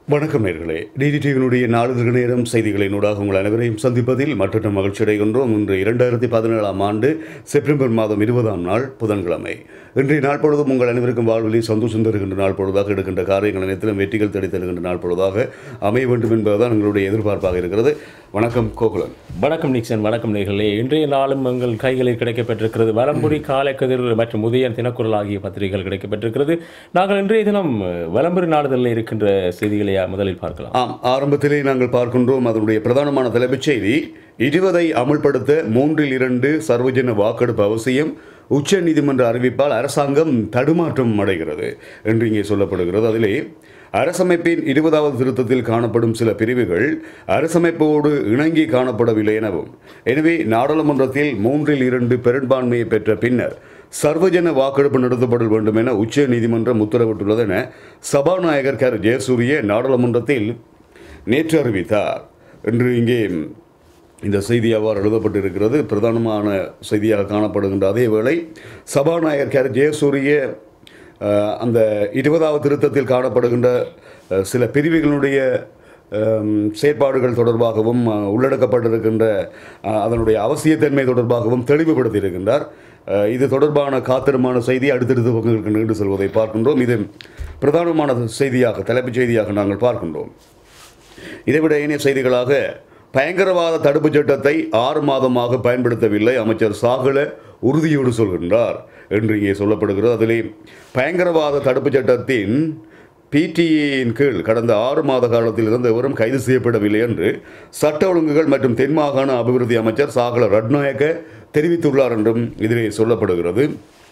வணக்கம் நேர்களே, டிடிடிவியினுடைய நாளிதழ் நேரம் செய்திகளினூடாக உங்கள் அனைவரையும் சந்திப்பதில் மற்றொரு மகிழ்ச்சி அடைகின்றோம். இன்று 2017ஆம் ஆண்டு செப்டம்பர் மாதம் 20ஆம் நாள் புதன்கிழமை. இன்றைய நாள் பொழுதும் உங்கள் அனைவருக்கும் வாழ்வில் சந்தோஷம் தருகின்ற நாள் பொழுதாக எடுக்கின்ற காரியங்கள் அனைத்திலும் வெற்றிகள் தேடி தருகின்ற நாள் பொழுதாக அமைய வேண்டும் என்பதுதான் எங்களுடைய எதிர்பார்ப்பாக இருக்கிறது. வணக்கம் கோகுலன். வணக்கம் நிக்சன். வணக்கம் நேர்களே. இன்றைய நாளும் எங்கள் கைகளில் கிடைக்கப்பட்டிருக்கிறது வலம்புரி, காலைக்கதிர் மற்றும் உதயன் தினக்குரல் ஆகிய பத்திரிகைகள் கிடைக்கப்பட்டிருக்கிறது. நாங்கள் இன்றைய தினம் வலம்புரி நாளிதழில் இருக்கின்ற செய்திகளை முதலில் பார்க்கலாம். ஆரம்பத்திலே நாங்கள் பார்க்கின்றோம். அதனுடைய பிரதானமான தலைப்புச் செய்தி, 20ஐ அமுல்படுத்த 3/2 சர்வஜன வாக்கெடுப்பு அவசியம், உச்ச நீதிமன்ற அறிவிப்பால் அரசாங்கம் தடுமாற்றம் அடைகிறது என்று இங்கே சொல்லப்படுகிறது. அதிலே அரசமைப்பின் 20வது திருத்தத்தில் காணப்படும் சில பிரிவுகள் அரசமைப்போடு இணங்கி காணப்படவில்லை எனவும், எனவே நாடாளுமன்றத்தில் 3/2 பெரும்பான்மையை பெற்ற பின்னர் சர்வஜன வாக்கெடுப்பு நடத்தப்பட வேண்டும் என உச்ச நீதிமன்றம் உத்தரவிட்டுள்ளது என சபாநாயகர் கரு ஜெயசூரிய நாடாளுமன்றத்தில் நேற்று அறிவித்தார் என்று இங்கே இந்த செய்தி அவ்வாறு எழுதப்பட்டிருக்கிறது. பிரதானமான செய்தியாக காணப்படுகின்ற அதே வேளை சபாநாயகர் கரு ஜெயசூரிய அந்த 20வது திருத்தத்தில் காணப்படுகின்ற சில பிரிவுகளுடைய செயற்பாடுகள் தொடர்பாகவும் உள்ளடக்கப்பட்டிருக்கின்ற அதனுடைய அவசியத்தன்மை தொடர்பாகவும் தெளிவுபடுத்தியிருக்கின்றார். இது தொடர்பான காத்திரமான செய்தி அடுத்தடுத்த பக்கங்களுக்கு நீண்டு செல்வதை பார்க்கின்றோம். இது பிரதானமான செய்தியாக, தலைப்புச் செய்தியாக நாங்கள் பார்க்கின்றோம். இதைவிட இணைய செய்திகளாக, பயங்கரவாத தடுப்புச் சட்டத்தை 6 மாதமாக பயன்படுத்தவில்லை, அமைச்சர் சாகல உறுதியோடு சொல்கின்றார் என்று இங்கே சொல்லப்படுகிறது. அதிலே பயங்கரவாத தடுப்புச் சட்டத்தின் பிடிஏயின் கீழ் கடந்த 6 மாத காலத்தில் இருந்து எவரும் கைது செய்யப்படவில்லை என்று சட்ட ஒழுங்குகள் மற்றும் தென் மாகாண அபிவிருத்தி அமைச்சர் சாகல ரட்நாயக்க தெரிவித்துள்ளார் என்றும் இதிலே சொல்லப்படுகிறது.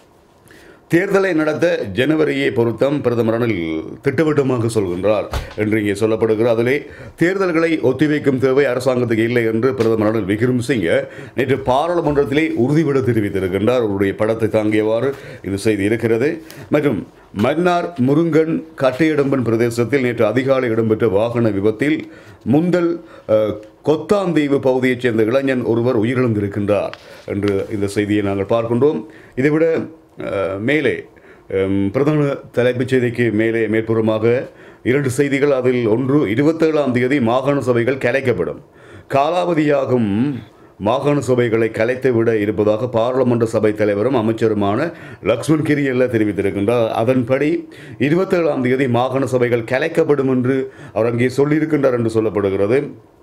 தேர்தலை நடத்த ஜனவரியை பொருத்தம் பிரதமர் ரணில் திட்டவட்டமாக சொல்கின்றார் என்று இங்கே சொல்லப்படுகிறது. அதிலே தேர்தல்களை ஒத்திவைக்கும் தேவை அரசாங்கத்துக்கு இல்லை என்று பிரதமர் ரணில் விக்ரமசிங்க நேற்று பாராளுமன்றத்திலே உறுதிபட தெரிவித்திருக்கின்றார். அவருடைய படத்தை தாங்கியவாறு இந்த செய்தி இருக்கிறது. மற்றும் மன்னார் முருங்கன் கட்டையடம்பன் பிரதேசத்தில் நேற்று அதிகாலை இடம்பெற்ற வாகன விபத்தில் முந்தல் கொத்தாந்தீவு பகுதியைச் சேர்ந்த இளைஞன் ஒருவர் உயிரிழந்திருக்கின்றார் என்று இந்த செய்தியை நாங்கள் பார்க்கின்றோம். இதைவிட மேலே பிரதான தலைப்புச் செய்திக்கு மேலே மேற்புறமாக 2 செய்திகள். அதில் ஒன்று, 27ஆம் தேதி மாகாண சபைகள் கலைக்கப்படும், காலாவதியாகும் மாகாண சபைகளை கலைத்துவிட இருப்பதாக பாராளுமன்ற சபை தலைவரும் அமைச்சருமான லக்ஷ்மன் கிரியல்ல தெரிவித்திருக்கின்றார். அதன்படி 27ஆம் தேதி மாகாண சபைகள் கலைக்கப்படும் என்று அவர் அங்கே சொல்லியிருக்கின்றார் என்று சொல்லப்படுகிறது.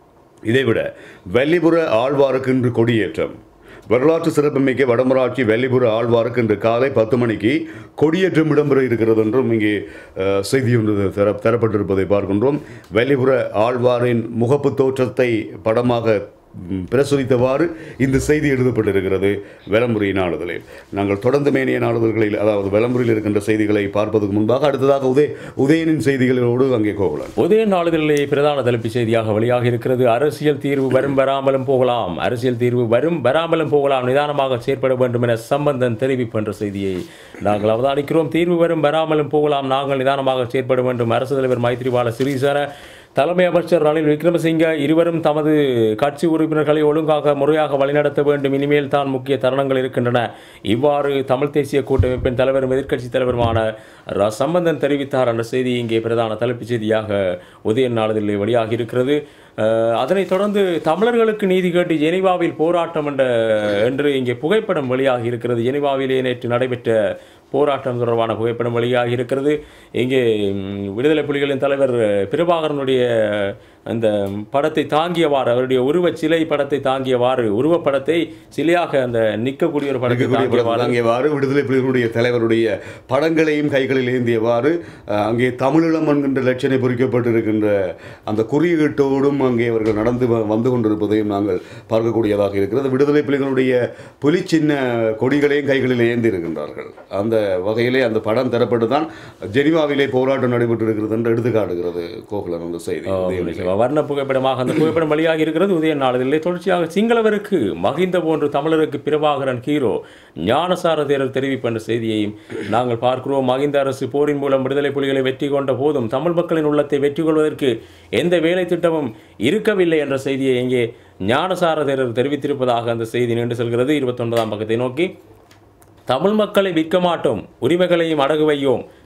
இதைவிட வெள்ளிபுர ஆழ்வாருக்கு இன்று கொடியேற்றம். வரலாற்று சிறப்புமிக்க வடமராட்சி வெள்ளிபுர ஆழ்வாருக்கு இன்று காலை 10 மணிக்கு கொடியேற்றம் இடம்பெற இருக்கிறது என்றும் இங்கே செய்தி ஒன்று தரப்பட்டிருப்பதை பார்க்கின்றோம். வெள்ளிபுர ஆழ்வாரின் முகப்பு தோற்றத்தை படமாக பிரசுரித்தவாறு இந்த செய்தி எழுதப்பட்டிருக்கிறது வலம்புரி நாளிதழில். நாங்கள் தொடர்ந்து மேனிய நாளிதழ்களில், அதாவது வலம்புரியில் இருக்கின்ற செய்திகளை பார்ப்பதற்கு முன்பாக அடுத்ததாக உதயனின் செய்திகளோடு அங்கே போகலாம். உதயன் நாளிதழிலே பிரதான தலைப்புச் செய்தியாக வெளியாக இருக்கிறது, அரசியல் தீர்வு வரும் வராமலும் போகலாம், அரசியல் தீர்வு வரும் வராமலும் போகலாம், நிதானமாக செயற்பட வேண்டும் என சம்பந்தன் தெரிவிப்பு என்ற செய்தியை நாங்கள் அவதானிக்கிறோம். தீர்வு வரும் வராமலும் போகலாம், நாங்கள் நிதானமாக செயற்பட வேண்டும். அரசு தலைவர் மைத்ரிபால சிறிசேன, தலைமை அமைச்சர் ரணில் விக்ரமசிங்க இருவரும் தமது கட்சி உறுப்பினர்களை ஒழுங்காக முறையாக வழிநடத்த வேண்டும். இனிமேல் தான் முக்கிய தருணங்கள் இருக்கின்றன. இவ்வாறு தமிழ் தேசிய கூட்டமைப்பின் தலைவரும் எதிர்க்கட்சித் தலைவருமான சம்பந்தன் தெரிவித்தார் என்ற செய்தி இங்கே பிரதான தலைப்புச் செய்தியாக உதயன் நாளிதழில் வெளியாகி இருக்கிறது. அதனைத் தொடர்ந்து தமிழர்களுக்கு நீதி கேட்டு ஜெனீவாவில் போராட்டம் என்று இங்கே புகைப்படம் வெளியாகி இருக்கிறது. ஜெனீவாவிலே நேற்று நடைபெற்ற போராட்டம் தொடர்பான புகைப்படம் வெளியாகி இருக்கிறது. இங்கே விடுதலை புலிகளின் தலைவர் பிரபாகரனுடைய அந்த படத்தை தாங்கியவாறு, அவருடைய உருவச் சிலை படத்தை தாங்கியவாறு, உருவப்படத்தை சிலையாக அந்த நிற்கக்கூடிய ஒரு படத்தை தாங்கியவாறு விடுதலை புலிகளுடைய தலைவருடைய படங்களையும் கைகளில் ஏந்தியவாறு அங்கே தமிழீழம் என்கின்ற லட்சணை பொறிக்கப்பட்டிருக்கின்ற அந்த குறியீட்டோடும் அங்கே அவர்கள் நடந்து வந்து கொண்டிருப்பதையும் நாங்கள் பார்க்கக்கூடியதாக இருக்கிறது. விடுதலை புலிகளுடைய புலி சின்ன கொடிகளையும் கைகளில் ஏந்தி இருக்கின்றார்கள். அந்த வகையிலே அந்த படம் தரப்பட்டு தான் ஜெனீவாவிலே போராட்டம் நடைபெற்றிருக்கிறது என்று எடுத்துக்காட்டுகிறது கோகுலன் அந்த செய்தி. வர்ண புகைப்படமாக அந்த புகைப்படம் வெளியாகி இருக்கிறது உதயன் நாளிதழிலே. தொடர்ச்சியாக சிங்களவருக்கு மகிந்த போன்று தமிழருக்கு பிரபாகரன் ஹீரோ, ஞானசார தேரர் தெரிவிப்பு என்ற செய்தியையும் நாங்கள் பார்க்கிறோம். மகிந்த அரசு போரின் மூலம் விடுதலை புலிகளை வெற்றி கொண்ட போதும் தமிழ் மக்களின் உள்ளத்தை வெற்றி கொள்வதற்கு எந்த வேலை திட்டமும் இருக்கவில்லை என்ற செய்தியை இங்கே ஞானசார தேரர் தெரிவித்திருப்பதாக அந்த செய்தி நீண்டு செல்கிறது. 29ஆம் பக்கத்தை நோக்கி, தமிழ் மக்களை விற்க மாட்டோம், உரிமைகளையும் அடகு வையோம்,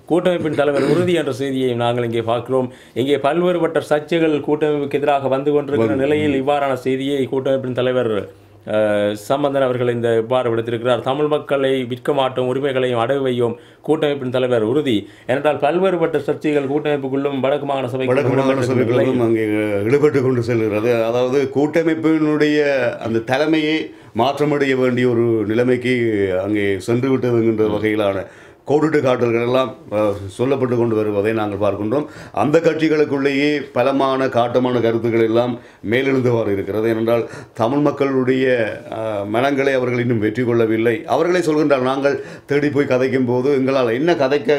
கூட்டமைப்பின் தலைவர் உறுதி என்ற செய்தியை நாங்கள் இங்கே பார்க்கிறோம். இங்கே பல்வேறுபட்ட சர்ச்சைகள் கூட்டமைப்புக்கு எதிராக வந்து கொண்டிருக்கிற நிலையில் இவ்வாறான செய்தியை கூட்டமைப்பின் தலைவர் சம்பந்தன் அவர்கள் இந்த இவ்வாறு விடுத்திருக்கிறார். தமிழ் மக்களை விற்க மாட்டோம், உரிமைகளையும் அடகு வையோம், கூட்டமைப்பின் தலைவர் உறுதி. ஏனென்றால் பல்வேறுபட்ட சர்ச்சைகள் கூட்டமைப்புக்குள்ளும் வடக்கு மாகாண சபைகளும் அங்கே ஈடுபட்டு கொண்டு செல்கிறது. அதாவது கூட்டமைப்பினுடைய அந்த தலைமையை மாற்றமடைய வேண்டிய ஒரு நிலைமைக்கு அங்கே சென்று விட்டதுங்கிற வகையிலான கோடிட்டு காட்டல்கள் எல்லாம் சொல்லப்பட்டு கொண்டு வருவதை நாங்கள் பார்க்கின்றோம். அந்த கட்சிகளுக்குள்ளேயே பலமான காட்டமான கருத்துக்கள் எல்லாம் மேலெழுந்தவாறு இருக்கிறது. ஏனென்றால் தமிழ் மக்களுடைய மனங்களை அவர்கள் இன்னும் வெற்றி கொள்ளவில்லை. அவர்களே சொல்கின்றால் நாங்கள் தேடி போய் கதைக்கும் போது எங்களால் என்ன கதைக்க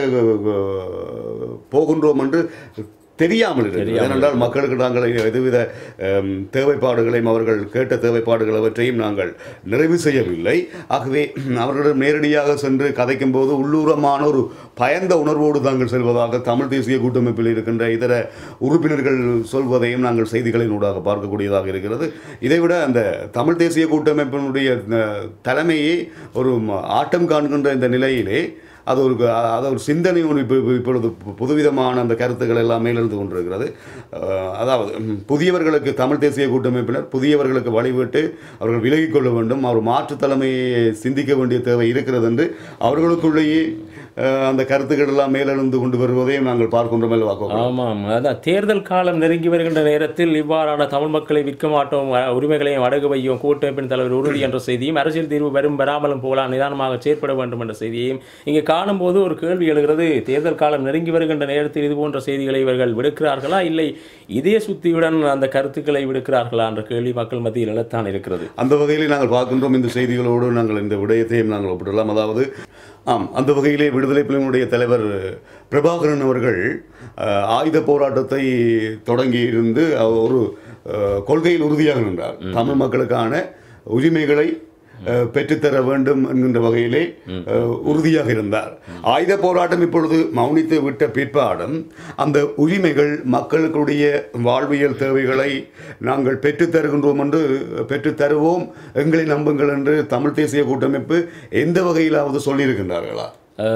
போகின்றோம் என்று தெரியாமல் இருக்கிறது. ஏனென்றால் மக்களுக்கு நாங்கள் எதுவித தேவைப்பாடுகளையும் அவர்கள் கேட்ட தேவைப்பாடுகள் அவற்றையும் நாங்கள் நிறைவு செய்யவில்லை. ஆகவே அவர்களிடம் நேரடியாக சென்று கதைக்கும் போது உள்ளூரமான ஒரு பயந்த உணர்வோடு தாங்கள் செல்வதாக தமிழ் தேசிய கூட்டமைப்பில் இருக்கின்ற இதர உறுப்பினர்கள் சொல்வதையும் நாங்கள் செய்திகளின் ஊடாக பார்க்கக்கூடியதாக இருக்கிறது. இதைவிட அந்த தமிழ் தேசிய கூட்டமைப்பினுடைய தலைமையை ஒரு ஆட்டம் காண்கின்ற இந்த நிலையிலே அது ஒரு சிந்தனை இப்பொழுது புதுவிதமான அந்த கருத்துக்கள் எல்லாம் மேலெழுந்து கொண்டிருக்கிறது. அதாவது புதியவர்களுக்கு தமிழ் தேசிய கூட்டமைப்பினர் புதியவர்களுக்கு வழிவிட்டு அவர்கள் விலகிக் கொள்ள வேண்டும், அவர் மாற்று தலைமையை சிந்திக்க வேண்டிய தேவை இருக்கிறது என்று அவர்களுக்குள்ளேயே அந்த கருத்துக்கள் எல்லாம் மேலெழுந்து கொண்டு வருவதையும் நாங்கள் பார்க்கின்றோம் அல்லவா? ஆமாம், அதான் தேர்தல் காலம் நெருங்கி வருகின்ற நேரத்தில் இவ்வாறான தமிழ் மக்களை விற்க மாட்டோம், உரிமைகளையும் அடகு வையும், கூட்டமைப்பின் தலைவர் உறுதி என்ற செய்தியும், அரசியல் தீர்வு வரும் வராமலும் போகலாம், நிதானமாக செயற்பட வேண்டும் என்ற செய்தியையும் இங்கே காணும்போது ஒரு கேள்வி எழுகிறது. தேர்தல் காலம் நெருங்கி வருகின்ற நேரத்தில் இது போன்ற செய்திகளை இவர்கள் விடுக்கிறார்களா, இல்லை இதே சுத்தியுடன் அந்த கருத்துக்களை விடுக்கிறார்களா என்ற கேள்வி மக்கள் மத்தியில் எழத்தான் இருக்கிறது. அந்த வகையில் நாங்கள் பார்க்கின்றோம். இந்த செய்திகளோடு நாங்கள் இந்த விடயத்தையும் நாங்கள் ஒப்பிடலாம். அதாவது அந்த வகையிலே விடுதலை புலிகளுடைய தலைவர் பிரபாகரன் அவர்கள் ஆயுத போராட்டத்தை தொடங்கியிருந்து ஒரு கொள்கையில் உறுதியாக நின்றார். தமிழ் மக்களுக்கான உரிமைகளை பெற்றுத்தர வேண்டும் என்கின்ற வகையிலே உறுதியாக இருந்தார். ஆயுத போராட்டம் இப்பொழுது மௌனித்து விட்ட பிற்பாடும் அந்த உரிமைகள் மக்களுடைய வாழ்வியல் தேவைகளை நாங்கள் பெற்றுத்தருகின்றோம் என்று பெற்றுத்தருவோம், எங்களை நம்புங்கள் என்று தமிழ் தேசிய கூட்டமைப்பு எந்த வகையிலாவது சொல்லியிருக்கின்றார்களா?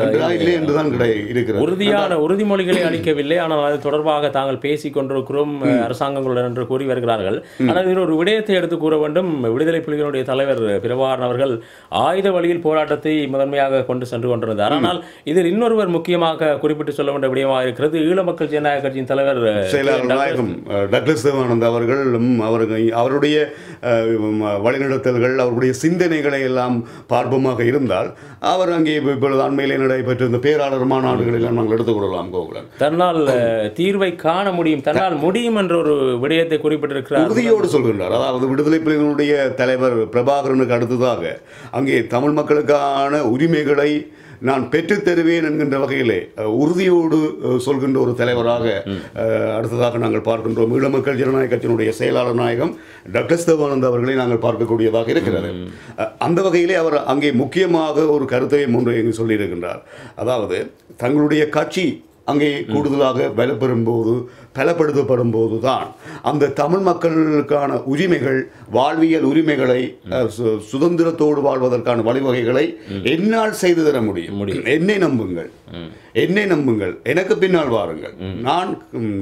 உறுதியான உறுதிமொழிகளை அளிக்கவில்லை. ஆனால் அது தொடர்பாக தாங்கள் பேசிக் கொண்டிருக்கிறோம் அரசாங்கங்களுடன் என்று கூறி வருகிறார்கள். ஆனால் இதில் ஒரு விடயத்தை எடுத்து கூற வேண்டும். விடுதலை புலிகளுடைய தலைவர் பிரபாகரன் அவர்கள் ஆயுத வழியில் போராட்டத்தை முதன்மையாக கொண்டு சென்று கொண்டிருந்தார். ஆனால் இதில் இன்னொருவர் முக்கியமாக குறிப்பிட்டு சொல்ல வேண்டிய விடயமாக இருக்கிறது. ஈழ மக்கள் ஜனநாயக கட்சியின் தலைவர் செயலாளர் டக்ளஸ் தேவானந்த் அவர்களும் அவருடைய வழிநடத்தல்கள் அவருடைய சிந்தனைகளை எல்லாம் பார்ப்பமாக இருந்தால் அவர் அங்கே இப்பொழுது அண்மையில் நடைபெற்ற இந்த பேராளர் மாநாடுகளில் நாங்கள் எடுத்துக்கொள்ளலாம். கோகுலன் தன்னால் தீர்வை காண முடியும், தன்னால் முடியும் என்ற ஒரு விடயத்தை குறிப்பிட்டிருக்கிறார், உறுதியோடு சொல்கின்றார். அதாவது விடுதலை புலிகளுடைய தலைவர் பிரபாகரனுக்கு அடுத்ததாக அங்கே தமிழ் மக்களுக்கான உரிமைகளை நான் பெற்றுத் தருவேன் என்கின்ற வகையிலே உறுதியோடு சொல்கின்ற ஒரு தலைவராக அடுத்ததாக நாங்கள் பார்க்கின்றோம். ஈழ மக்கள் ஜனநாயக கட்சியினுடைய செயலாளர் நாயகம் டாக்டர் தேவானந்த் அவர்களை நாங்கள் பார்க்கக்கூடியதாக இருக்கிறது. அந்த வகையிலே அவர் அங்கே முக்கியமாக ஒரு கருத்தை ஒன்று சொல்லியிருக்கின்றார். அதாவது தங்களுடைய கட்சி அங்கே கூடுதலாக பலப்பெறும் போது பலப்படுத்தப்படும் போது தான் அந்த தமிழ் மக்களுக்கான உரிமைகள் வாழ்வியல் உரிமைகளை சுதந்திரத்தோடு வாழ்வதற்கான வழிவகைகளை என்னால் செய்து தர முடியும். என்னை நம்புங்கள், என்னை நம்புங்கள், எனக்கு பின்னால் வாருங்கள், நான்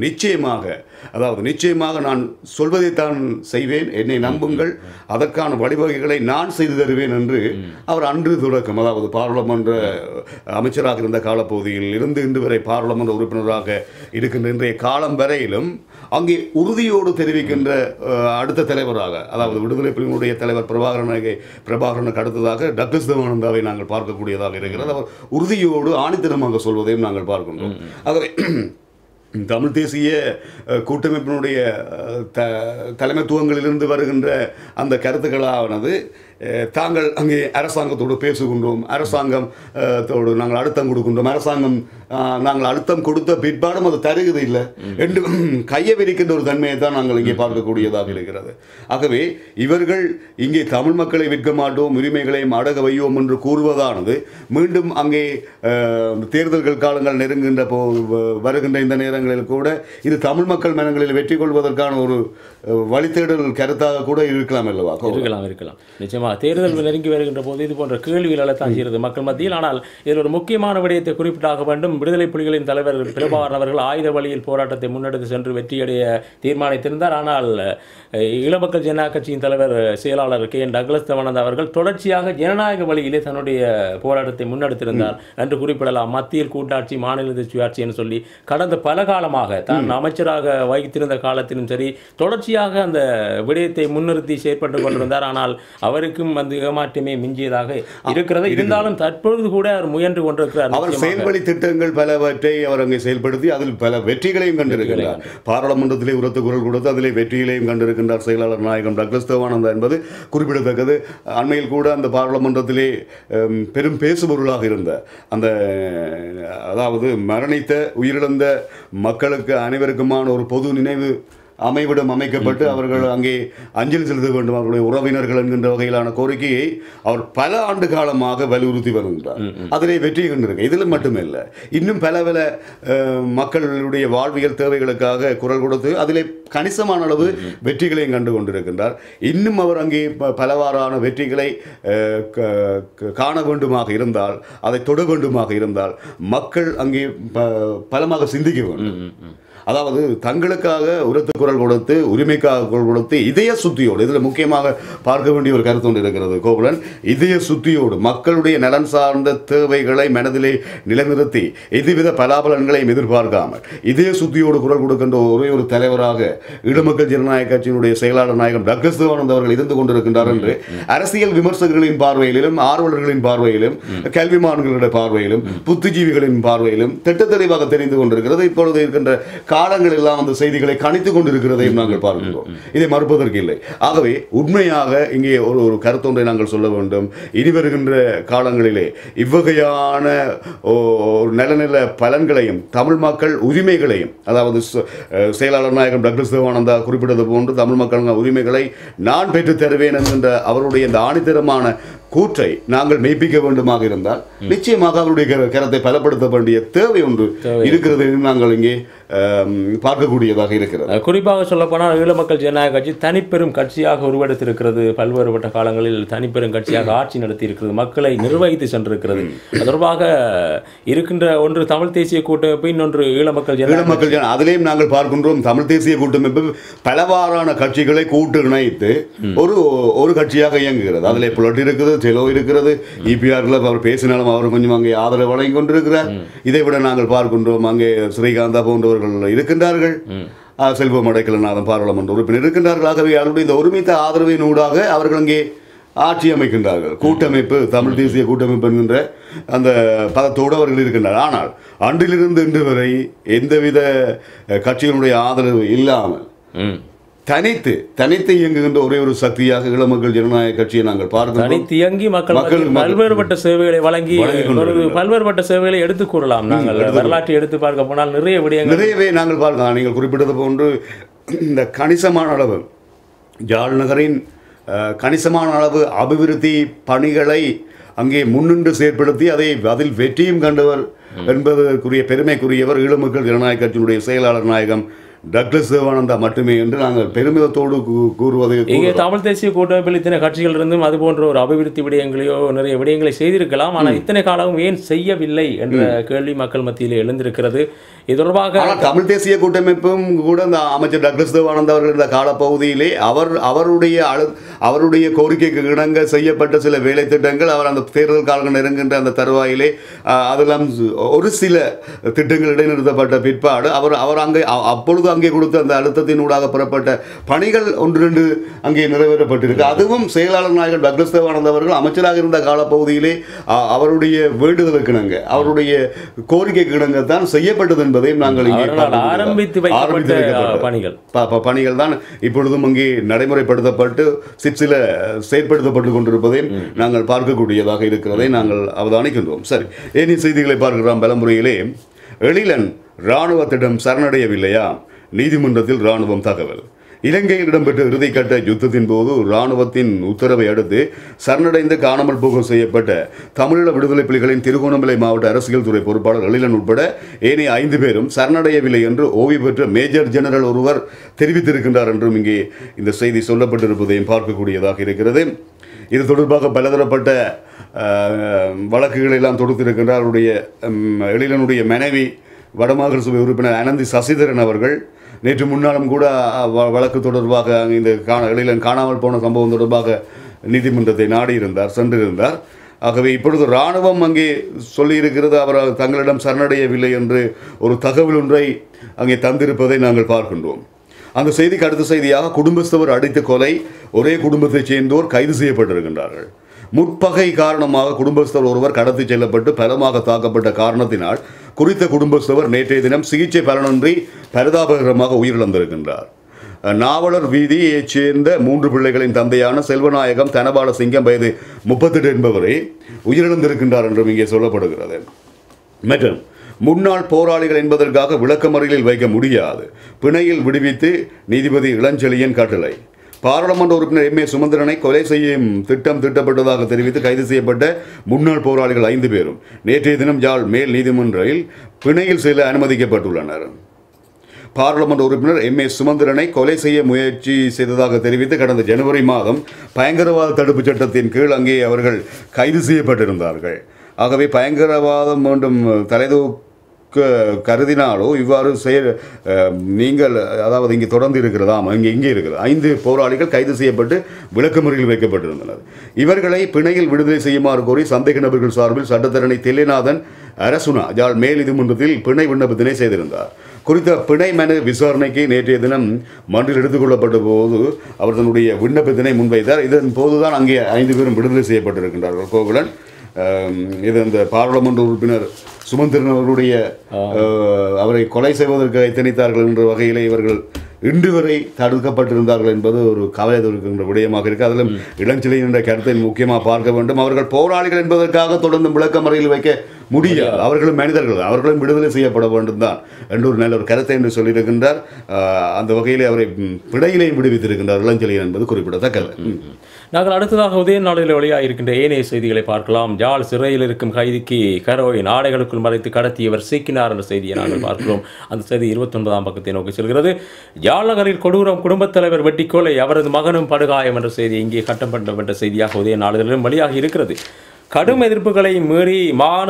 நிச்சயமாக நான் சொல்வதைத்தான் செய்வேன், என்னை நம்புங்கள், அதற்கான வழிவகைகளை நான் செய்து தருவேன் என்று அவர் அன்று தொடக்கம், அதாவது பாராளுமன்ற அமைச்சராக இருந்த காலப்பகுதியில் இருந்து இன்று வரை பாராளுமன்ற உறுப்பினராக இருக்கின்ற இன்றைய காலம் வரையிலும் அங்கே உறுதியோடு தெரிவிக்கின்ற அடுத்த தலைவராக, அதாவது விடுதலை புலிகளுடைய தலைவர் பிரபாகரனுக்கு அடுத்ததாக டாக்டர் தேவானந்தாவை நாங்கள் பார்க்கக்கூடியதாக இருக்கிறது. அவர் உறுதியோடு ஆணித்தனமாக சொல்வதையும் நாங்கள் பார்க்கின்றோம். ஆகவே தமிழ் தேசிய கூட்டமைப்பினுடைய தலைமைத்துவங்களிலிருந்து வருகின்ற அந்த கருத்துக்களானது தாங்கள் அங்கே அரசாங்கத்தோடு பேசுகின்றோம், அரசாங்கத்தோடு நாங்கள் அழுத்தம் கொடுக்கின்றோம், அரசாங்கம் நாங்கள் அழுத்தம் கொடுத்த பிற்பாடும் அது தருகிறது இல்லை என்று கையை விரிக்கின்ற ஒரு தன்மையை தான் நாங்கள் இங்கே பார்க்கக்கூடியதாக இருக்கிறது. ஆகவே இவர்கள் இங்கே தமிழ் மக்களை விற்க மாட்டோம், உரிமைகளையும் அடக வையோம் என்று கூறுவதானது மீண்டும் அங்கே தேர்தல்கள் காலங்கள் நெருங்குகின்ற வருகின்ற இந்த நேரங்களில் கூட இது தமிழ் மக்கள் மனங்களில் வெற்றி கொள்வதற்கான ஒரு வழித்தேடல் கருத்தாக கூட இருக்கலாம் அல்லவா? இருக்கலாம். நிச்சயமாக நிச்சயமாக தேர்தல் நெருங்கி வருகின்ற போது இது போன்ற கேள்விகள் தான் செய்கிறது மக்கள் மத்தியில். ஆனால் இதில் ஒரு முக்கியமான விடயத்தை குறிப்பிட்டாக வேண்டும். விடுதலை புலிகளின் தலைவர் பிரபாகரன் அவர்கள் ஆயுத வழியில் போராட்டத்தை முன்னெடுத்து சென்று வெற்றியடைய தீர்மானித்திருந்தார். ஆனால் ஈழமக்கள் ஜனநாயக கட்சியின் தலைவர் செயலாளர் KN டக்ளஸ் தேவானந்தா அவர்கள் தொடர்ச்சியாக ஜனநாயக வழியிலே தன்னுடைய போராட்டத்தை முன்னெடுத்திருந்தார் என்று குறிப்பிடலாம். மத்தியில் கூட்டாட்சி, மாநில சுயாட்சி என்று சொல்லி கடந்த பல காலமாக தான் அமைச்சராக வகித்திருந்த காலத்திலும் சரி தொடர்ச்சியாக அந்த விடயத்தை முன்னிறுத்தி செயற்பட்டு கொண்டிருந்தார். ஆனால் அவருக்கும் அந்த ஏமாற்றமே மிஞ்சியதாக இருக்கிறது. இருந்தாலும் தற்பொழுது கூட அவர் முயன்று கொண்டிருக்கிறார். அவர் செயல்வழி திட்டங்கள் பலவற்றை அவர் அங்கே செயல்படுத்தி அதில் பல வெற்றிகளையும் கண்டிருக்கிறார். பாராளுமன்றத்திலே உரத்த குரல் கொடுத்து அதிலே வெற்றிகளையும் கண்டிருக்கின்றார் செயலாளர் நாயகம் டக்ளஸ் தேவானந்தா என்பது குறிப்பிடத்தக்கது. அண்மையில் கூட அந்த பாராளுமன்றத்திலே பெரும் பேசுபொருளாக இருந்த அந்த அதாவது மரணித்த உயிரிழந்த மக்களுக்கு அனைவருக்குமான ஒரு பொது நினைவு அமைவிடம் அமைக்கப்பட்டு அவர்கள் அங்கே அஞ்சலி செலுத்த வேண்டும் அவர்களுடைய உறவினர்கள் என்கின்ற வகையிலான கோரிக்கையை அவர் பல ஆண்டு காலமாக வலியுறுத்தி வருகின்றார். அதிலே வெற்றி கண்டிருக்க இதில் மட்டுமில்லை, இன்னும் பல பல மக்களுடைய வாழ்வியல் தேவைகளுக்காக குரல் கொடுத்து அதிலே கணிசமான அளவு வெற்றிகளையும் கண்டு கொண்டிருக்கின்றார். இன்னும் அவர் அங்கே பலவாறான வெற்றிகளை காண வேண்டுமாக இருந்தால், அதை தொட வேண்டுமாக இருந்தால் மக்கள் அங்கே பலமாக சிந்திக்க வேண்டும். அதாவது தங்களுக்காக உரத்து குரல் கொடுத்து, உரிமைக்காக குரல் கொடுத்து, இதய சுத்தியோடு, இதில் முக்கியமாக பார்க்க வேண்டிய ஒரு கருத்து ஒன்று இருக்கிறது கோகுலன், இதய சுத்தியோடு மக்களுடைய நலன் சார்ந்த தேவைகளை மனதிலே நிலைநிறுத்தி எதுவித பலாபலன்களையும் எதிர்பார்க்காமல் இதய சுத்தியோடு குரல் கொடுக்கின்ற ஒரே ஒரு தலைவராக ஈழமக்கள் ஜனநாயக கட்சியினுடைய செயலாளர் நாயகம் டக்ளஸ் தேவானந்தா அவர்கள் இருந்து கொண்டிருக்கின்றார் என்று அரசியல் விமர்சகர்களின் பார்வையிலும், ஆர்வலர்களின் பார்வையிலும், கல்விமான்களுடைய பார்வையிலும், புத்திஜீவிகளின் பார்வையிலும் திட்டத்தெளிவாக தெரிந்து கொண்டிருக்கிறது. இப்பொழுது இருக்கின்ற காலங்கள் எல்லாம் அந்த செய்திகளை கணித்துக் கொண்டிருக்கிறதையும் நாங்கள் பார்க்கிறோம். இதை மறுப்பதற்கு இல்லை. ஆகவே உண்மையாக இங்கே ஒரு கருத்தொன்றை நாங்கள் சொல்ல வேண்டும். இனி வருகின்ற காலங்களிலே இவ்வகையான ஒரு நல்ல பலன்களையும் தமிழ் மக்கள் உரிமைகளையும், அதாவது செயலாளர் நாயகம் டக்ளஸ் தேவானந்தா குறிப்பிட்டது போன்று தமிழ் மக்கள் உரிமைகளை நான் பெற்றுத் தருவேன் என்கின்ற அவருடைய இந்த ஆணித்தரமான கூற்றை நாங்கள் மெய்ப்பிக்க வேண்டுமாக இருந்தால் நிச்சயமாக அவருடைய கருத்தை பலப்படுத்த வேண்டிய தேவை ஒன்று இருக்கிறது நாங்கள் இங்கே பார்க்கக்கூடியதாக இருக்கிறது. குறிப்பாக சொல்லப்போனால் ஈழமக்கள் ஜனநாயக கட்சி தனிப்பெரும் கட்சியாக உருவெடுத்திருக்கிறது. பல்வேறுபட்ட காலங்களில் தனிப்பெரும் கட்சியாக ஆட்சி நடத்தி இருக்கிறது, மக்களை நிர்வகித்து சென்றிருக்கிறது. தொடர்பாக இருக்கின்ற ஒன்று தமிழ் தேசிய கூட்டமைப்பு, இன்னொன்று ஈழமக்கள் ஜனநாயக. அதிலேயும் நாங்கள் பார்க்கின்றோம் தமிழ் தேசிய கூட்டமைப்பு பலவாறான கட்சிகளை கூட்டு இணைத்து ஒரு கட்சியாக இயங்குகிறது. அதிலே புலட் இருக்குது, செலோ இருக்கிறது. இபிஆர்ல அவர் பேசினாலும் அவர் கொஞ்சம் அங்கே ஆதரவு வழங்கி கொண்டிருக்கிறார். இதை விட நாங்கள் பார்க்கின்றோம் அங்கே ஸ்ரீகாந்தா போன்றவர்கள் இருக்கின்றார்கள், செல்வம் அடைக்கலநாதன் பாராளுமன்ற உறுப்பினர் இருக்கின்றார்கள். ஆகவே அவருடைய இந்த ஒருமித்த ஆதரவின் ஊடாக அவர்கள் அங்கே ஆட்சி அமைக்கின்றார்கள். கூட்டமைப்பு, தமிழ் தேசிய கூட்டமைப்பு என்கின்ற அந்த பதத்தோடு அவர்கள் இருக்கின்றார்கள். ஆனால் அன்றிலிருந்து இன்று வரை எந்தவித கட்சிகளுடைய ஆதரவு இல்லாமல் தனித்து இயங்குகின்ற ஒரே ஒரு சக்தியாக ஈழமக்கள் ஜனநாயக கட்சியை நாங்கள் பார்க்கிறோம். தனித்து இயங்கி மக்கள் பல்வேறுபட்ட சேவைகளை வழங்கி பல்வேறுபட்ட சேவைகளை எடுத்துக் கூறலாம். நாங்கள் வரலாற்றை எடுத்து பார்க்க போனால் நிறையவே நாங்கள் பார்க்கலாம். நீங்கள் குறிப்பிட்டது போன்று இந்த கணிசமான அளவு யாழ் நகரின் கணிசமான அளவு அபிவிருத்தி பணிகளை அங்கே முன்னின்று செயற்படுத்தி அதில் வெற்றியும் கண்டவர் என்பதற்குரிய பெருமைக்குரியவர் ஈழமக்கள் ஜனநாயக கட்சியினுடைய செயலாளர் நாயகம் டக்ளஸ் தேவானந்தா மட்டுமே என்று நாங்கள் பெருமிதத்தோடு கூறுவது. இங்கே தமிழ் தேசிய கூட்டமைப்பில் இத்தனை கட்சிகள் இருந்தும் அது போன்ற ஒரு அபிவிருத்தி விடயங்களையோ நிறைய விடயங்களை செய்திருக்கலாம். ஆனால் இத்தனை காலமும் ஏன் செய்யவில்லை என்ற கேள்வி மக்கள் மத்தியில் எழுந்திருக்கிறது. இது தொடர்பாக தமிழ் தேசிய கூட்டமைப்பும் கூட இந்த அமைச்சர் டக்ளஸ் தேவானந்தா அவர்கள் இந்த காலப்பகுதியிலே அவருடைய கோரிக்கைக்கு இணங்க செய்யப்பட்ட சில வேலை திட்டங்கள், அவர் அந்த தேர்தல் காலங்கள் நெருங்கின்ற அந்த தருவாயிலே அதெல்லாம் ஒரு சில திட்டங்கள் இடைநிறுத்தப்பட்ட பிற்பாடு அவர் அப்பொழுது அங்கே கொடுத்த அந்த அழுத்தத்தினூடாக பெறப்பட்ட பணிகள் ஒன்று ரெண்டு அங்கே நிறைவேறப்பட்டிருக்கு. அதுவும் செயலாளர் நாயகர் டக்ளஸ் தேவானந்தா அவர்கள் அமைச்சராக இருந்த காலப்பகுதியிலே அவருடைய வேண்டுதலுக்கு இணங்க, அவருடைய கோரிக்கைக்கு இணங்கத்தான் செய்யப்பட்டது என்பதையும் நாங்கள் பணிகள் தான் இப்பொழுதும் அங்கே நடைமுறைப்படுத்தப்பட்டு சில செயற்படுத்தப்பட்டு கொண்டிருப்பதையும் நாங்கள் பார்க்கக்கூடியதாக இருக்கிறதை நாங்கள் அவதானிக்கின்றோம். சரி, ஏனி செய்திகளை பார்க்கிறோம். பலமுறையிலே எழிலன் இராணுவத்திடம் சரணடையவில்லையா? நீதிமன்றத்தில் இராணுவம் தகவல். இலங்கையில் இடம்பெற்ற இறுதிக்கட்ட யுத்தத்தின் போது இராணுவத்தின் உத்தரவை அடுத்து சரணடைந்து காணாமல் போக செய்யப்பட்ட தமிழீழ விடுதலை புலிகளின் திருகோணமலை மாவட்ட அரசியல் துறை பொறுப்பாளர் எழிலன் உட்பட ஏனைய 5 பேரும் சரணடையவில்லை என்று ஓய்வு பெற்ற மேஜர் ஜெனரல் ஒருவர் தெரிவித்திருக்கின்றார் என்றும் இங்கே இந்த செய்தி சொல்லப்பட்டிருப்பதையும் பார்க்கக்கூடியதாக இருக்கிறது. இது தொடர்பாக பலதரப்பட்ட வழக்குகளை எல்லாம் தொடுத்திருக்கின்றார். அவருடைய எழிலனுடைய மனைவி வடமாகாண சபை உறுப்பினர் அனந்தி சசிதரன் அவர்கள் நேற்று முன்னாலும் கூட வழக்கு தொடர்பாக இந்த எழிலன் காணாமல் போன சம்பவம் தொடர்பாக நீதிமன்றத்தை நாடியிருந்தார், சென்றிருந்தார். ஆகவே இப்பொழுது இராணுவம் அங்கே சொல்லியிருக்கிறது அவர் தங்களிடம் சரணடையவில்லை என்று ஒரு தகவல் ஒன்றை அங்கே தந்திருப்பதை நாங்கள் பார்க்கின்றோம். அந்த செய்திக்கு அடுத்த செய்தியாக குடும்பஸ்தவர் அடித்த கொலை, ஒரே குடும்பத்தைச் சேர்ந்தோர் கைது செய்யப்பட்டிருக்கின்றார்கள். முற்பகை காரணமாக குடும்பஸ்தவர் ஒருவர் கடத்தி செல்லப்பட்டு பலமாக தாக்கப்பட்ட காரணத்தினால் குறித்த குடும்பஸ்தவர் நேற்றைய தினம் சிகிச்சை பலனின்றி பரிதாபகரமாக உயிரிழந்திருக்கின்றார். நாவலர் வீதியைச் சேர்ந்த 3 பிள்ளைகளின் தந்தையான செல்வநாயகம் தனபால சிங்கம் வயது 38 என்பவரை உயிரிழந்திருக்கின்றார் என்றும் இங்கே சொல்லப்படுகிறது. மற்றும் முன்னாள் போராளிகள் என்பதற்காக விளக்கமறியலில் வைக்க முடியாது, பிணையில் விடுவித்து நீதிபதி இளஞ்செழியன் கட்டளை. பாராளுமன்ற உறுப்பினர் எம் ஏ சுமந்திரனை கொலை செய்யும் திட்டம் திட்டப்பட்டதாக தெரிவித்து கைது செய்யப்பட்ட முன்னாள் போராளிகள் 5 பேரும் நேற்றைய தினம் யாழ் மேல் நீதிமன்றில் பிணையில் செல்ல அனுமதிக்கப்பட்டுள்ளனர். பாராளுமன்ற உறுப்பினர் எம் ஏ சுமந்திரனை கொலை செய்ய முயற்சி செய்ததாக தெரிவித்து கடந்த ஜனவரி மாதம் பயங்கரவாத தடுப்புச் சட்டத்தின் கீழ் அங்கே அவர்கள் கைது செய்யப்பட்டிருந்தார்கள். ஆகவே பயங்கரவாதம் மீண்டும் தலைதூக்க கருதினாலோ இவ்வாறு நீங்கள் அதாவது இங்கே தொடர்ந்து இருக்கிறதாம், இங்கே இருக்கிறது 5 போராளிகள் கைது செய்யப்பட்டு விளக்கமறியலில் வைக்கப்பட்டிருந்தனர். இவர்களை பிணையில் விடுதலை செய்யுமாறு கோரி சந்தேக நபர்கள் சார்பில் சட்டத்தரணி தில்லைநாதன் அரசுனா யாழ் மேல் நீதிமன்றத்தில் பிணை விண்ணப்பத்தினை செய்திருந்தார். குறித்த பிணை மனு விசாரணைக்கு நேற்றைய தினம் மன்றில் எடுத்துக்கொள்ளப்பட்ட போது அவர் தன்னுடைய விண்ணப்பத்தினை முன்வைத்தார். இதன் போதுதான் அங்கே 5 பேரும் விடுதலை செய்யப்பட்டிருக்கின்றார்கள். கோகுலன், இது இந்த பாராளுமன்ற உறுப்பினர் சுமந்திரன் அவருடைய அவரை கொலை செய்வதற்கு எத்தனித்தார்கள் என்ற வகையிலே இவர்கள் இன்று வரை தடுக்கப்பட்டிருந்தார்கள் என்பது ஒரு கவலை இருக்கின்ற விடயமாக இருக்குது. அதிலும் இளஞ்செழியன் என்ற கருத்தை முக்கியமாக பார்க்க வேண்டும். அவர்கள் போராளிகள் என்பதற்காக தொடர்ந்து விளக்கமறையில் வைக்க முடியாது, அவர்களும் மனிதர்கள், அவர்களும் விடுதலை செய்யப்பட வேண்டும் தான் என்று ஒரு நல்ல ஒரு கருத்தை என்று சொல்லியிருக்கின்றார். அந்த வகையிலே அவரை பிணையிலையும் விடுவித்திருக்கின்றார் இளஞ்செழியன் என்பது குறிப்பிடத்தக்கது. நாங்கள் அடுத்ததாக உதய நாளில் வெளியாக இருக்கின்ற ஏனைய செய்திகளை பார்க்கலாம். யாழ் சிறையில் இருக்கும் கைதிக்கு கரோயின் ஆடைகளுக்குள் மறைத்து கடத்தியவர் சிக்கினார் என்ற செய்தியை நாங்கள் பார்க்கிறோம். அந்த செய்தி 29ஆம் பக்கத்தை நோக்கி செல்கிறது. யாழ் நகரில் கொடூரம், குடும்பத் தலைவர் வெட்டிக்கொலை, அவரது மகனும் படுகாயம் என்ற செய்தி இங்கே கட்டப்பட்ட செய்தியாக உதய நாளிலும் வெளியாக இருக்கிறது. கடும் எதிர்ப்புகளை மீறி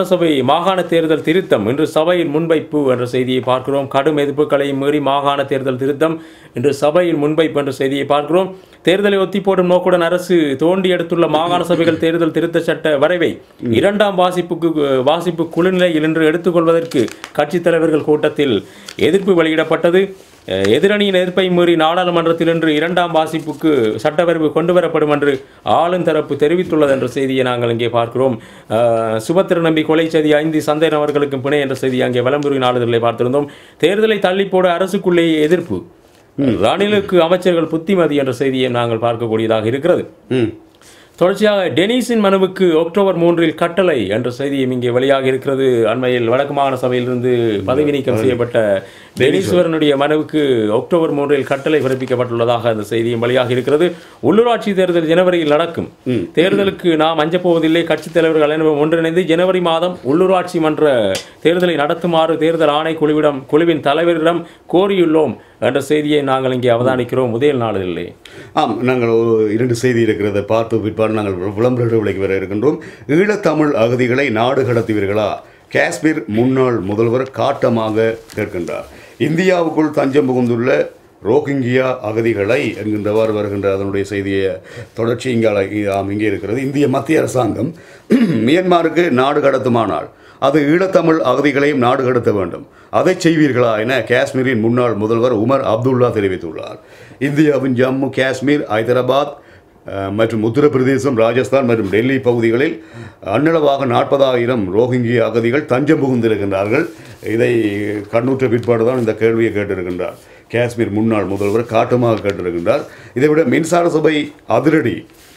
மாகாண தேர்தல் திருத்தம் இன்று சபையில் முன்வைப்பு என்ற செய்தியை பார்க்கிறோம். கடும் எதிர்ப்புகளை மீறி மாகாண தேர்தல் திருத்தம் இன்று சபையில் முன்வைப்பு என்ற செய்தியை பார்க்கிறோம். தேர்தலை ஒத்தி போடும் நோக்குடன் அரசு தோண்டி எடுத்துள்ள மாகாண சபைகள் தேர்தல் திருத்த சட்ட வரைவை 2ஆம் வாசிப்பு குழுநிலையில் இன்று எடுத்துக்கொள்வதற்கு கட்சித் தலைவர்கள் கூட்டத்தில் எதிர்ப்பு வெளியிடப்பட்டது. எதிரணியின் எதிர்ப்பை மீறி நாடாளுமன்றத்தில் இன்று 2ஆம் வாசிப்புக்கு சட்டவரைவு கொண்டுவரப்படும் என்று ஆளும் தரப்பு தெரிவித்துள்ளது என்ற செய்தியை நாங்கள் இங்கே பார்க்கிறோம். சுபத்திர நம்பி கொலை செய்தி 5 சந்தேக நபர்களுக்கும் பிணை என்ற செய்தி அங்கே வலம்புரி நாளிதழை பார்த்திருந்தோம். தேர்தலை தள்ளிப்போட அரசுக்குள்ளேயே எதிர்ப்பு, ரணிலுக்கு அமைச்சர்கள் புத்திமதி என்ற செய்தியை நாங்கள் பார்க்கக்கூடியதாக இருக்கிறது. தொடர்ச்சியாக டெனிஸின் மனுவுக்கு அக்டோபர் 3 கட்டளை என்ற செய்தியும் இங்கே வெளியாக இருக்கிறது. அண்மையில் வடக்கு மாகாண சபையிலிருந்து பதவி நீக்கம் செய்யப்பட்ட டெனிஸ்வரனுடைய மனுவுக்கு அக்டோபர் 3 கட்டளை பிறப்பிக்கப்பட்டுள்ளதாக அந்த செய்தியும் வெளியாக இருக்கிறது. உள்ளூராட்சி தேர்தல் ஜனவரியில் நடக்கும். தேர்தலுக்கு நாம் அஞ்சப்போவதில்லை, கட்சித் தலைவர்கள் அனைவரும் ஒன்றிணைந்து ஜனவரி மாதம் உள்ளூராட்சி மன்ற தேர்தலை நடத்துமாறு தேர்தல் ஆணை குழுவின் தலைவரிடம் கோரியுள்ளோம் என்ற செய்தியை நாங்கள் இங்கே அவதானிக்கிறோம். முதல் நாளிலே நாங்கள் 2 செய்தி இருக்கிறத பார்த்து பிற்பாடு நாங்கள் விளம்பர விலைக்கு வர இருக்கின்றோம். ஈழத்தமிழ் அகதிகளை நாடு கடத்துவீர்களா? காஷ்மீர் முன்னாள் முதல்வர் காட்டமாக கேட்கின்றார். இந்தியாவுக்குள் தஞ்சம் புகுந்துள்ள ரோஹிங்கியா அகதிகளை என்கின்றவாறு வருகின்ற அதனுடைய செய்தியை தொடர்ச்சி இங்கே இருக்கிறது. இந்திய மத்திய அரசாங்கம் மியன்மாருக்கு நாடு கடத்துமானால் அது ஈழத்தமிழ் அகதிகளையும் நாடு கடத்த வேண்டும். அதை செய்வீர்களா என காஷ்மீரின் முன்னாள் முதல்வர் உமர் அப்துல்லா தெரிவித்துள்ளார். இந்தியாவின் ஜம்மு காஷ்மீர், ஹைதராபாத் மற்றும் உத்தரப்பிரதேசம், ராஜஸ்தான் மற்றும் டெல்லி பகுதிகளில் அன்னளவாக 40,000 ரோஹிங்கிய அகதிகள் தஞ்சம் புகுந்திருக்கின்றார்கள். இதை கண்ணுற்ற பிற்பாடுதான் இந்த கேள்வியை கேட்டிருக்கின்றார் காஷ்மீர் முன்னாள் முதல்வர் காட்டமாக கேட்டிருக்கின்றார். இதைவிட மின்சார சபை அதிரடி,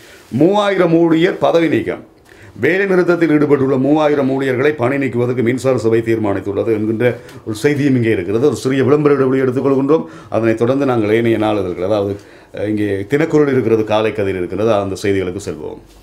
3000 ஊழியர் பதவி நீக்கம். வேலை நிறுத்தத்தில் ஈடுபட்டுள்ள 3000 ஊழியர்களை பணி நீக்குவதற்கு மின்சார சபை தீர்மானித்துள்ளது என்கின்ற ஒரு செய்தியும் இங்கே இருக்கிறது. ஒரு சிறிய விளம்பர இடைவெளி எடுத்துக்கொள்கின்றோம். அதனைத் தொடர்ந்து நாங்கள் ஏனைய நாளிதழ்கள், அதாவது இங்கே தினக்குரல் இருக்கிறது, காலை கதிர் இருக்கிறது, அந்த செய்திகளுக்கு செல்வோம்.